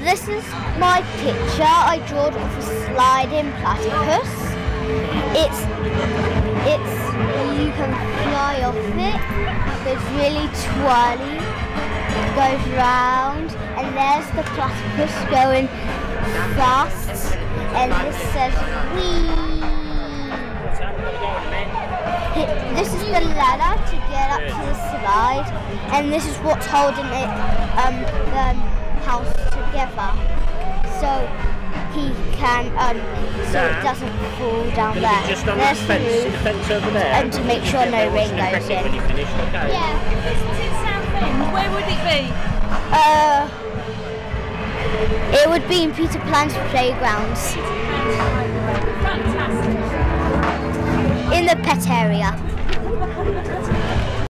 this is my picture I drew of a sliding platypus. You can fly off it. It's really twirly. It goes round, and there's the platypus going fast. And this says wee. This is the ladder to get up to the slide, and this is what's holding it, the house together, so he can, so it doesn't fall down there. Just on the fence over there, and to make sure no rain goes in. When you finish, okay. Yeah, this is in Southend. Where would it be? It would be in Peter Pan's playgrounds. Fantastic. In the pet area.